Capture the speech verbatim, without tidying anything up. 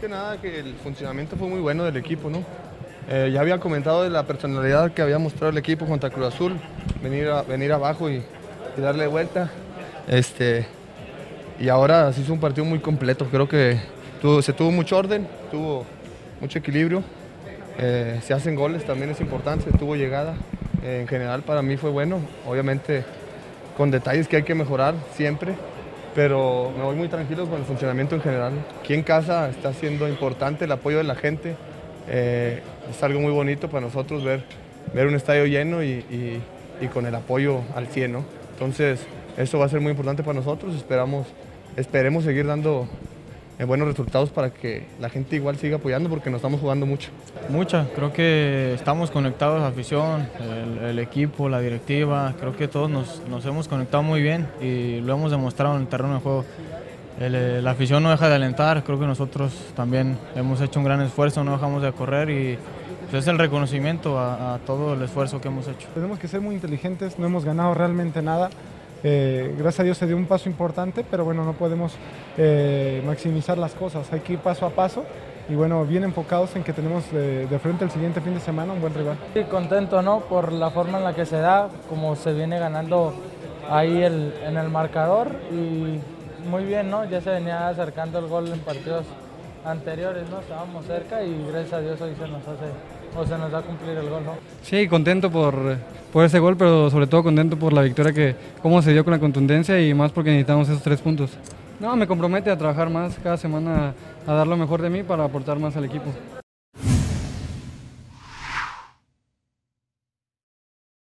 que nada que el funcionamiento fue muy bueno del equipo, ¿no? Eh, ya había comentado de la personalidad que había mostrado el equipo contra Cruz Azul, venir, a, venir abajo y, y darle vuelta. Este, y ahora se hizo un partido muy completo, creo que tuvo, se tuvo mucho orden, tuvo mucho equilibrio, eh, se hacen goles, también es importante, tuvo llegada. Eh, en general para mí fue bueno, obviamente con detalles que hay que mejorar siempre, pero me voy muy tranquilo con el funcionamiento en general. Aquí en casa está siendo importante el apoyo de la gente, eh, es algo muy bonito para nosotros ver, ver un estadio lleno y, y, y con el apoyo al cien, ¿no? Entonces eso va a ser muy importante para nosotros, esperamos, esperemos seguir dando eh, buenos resultados para que la gente igual siga apoyando porque nos estamos jugando mucho. Mucha, creo que estamos conectados, afición, el, el equipo, la directiva, creo que todos nos, nos hemos conectado muy bien y lo hemos demostrado en el terreno de juego. El, la afición no deja de alentar, creo que nosotros también hemos hecho un gran esfuerzo, no dejamos de correr y pues, es el reconocimiento a, a todo el esfuerzo que hemos hecho. Tenemos que ser muy inteligentes, no hemos ganado realmente nada. Eh, gracias a Dios se dio un paso importante, pero bueno, no podemos eh, maximizar las cosas, hay que ir paso a paso y bueno, bien enfocados en que tenemos de, de frente el siguiente fin de semana un buen rival. Sí, contento, ¿no? Por la forma en la que se da, como se viene ganando ahí el, en el marcador y muy bien, ¿no? Ya se venía acercando el gol en partidos anteriores, ¿no? Estábamos cerca y gracias a Dios hoy se nos hace o se nos da a cumplir el gol, ¿no? Sí, contento por, por ese gol, pero sobre todo contento por la victoria, que cómo se dio con la contundencia y más porque necesitamos esos tres puntos. No, me compromete a trabajar más cada semana, a dar lo mejor de mí para aportar más al equipo.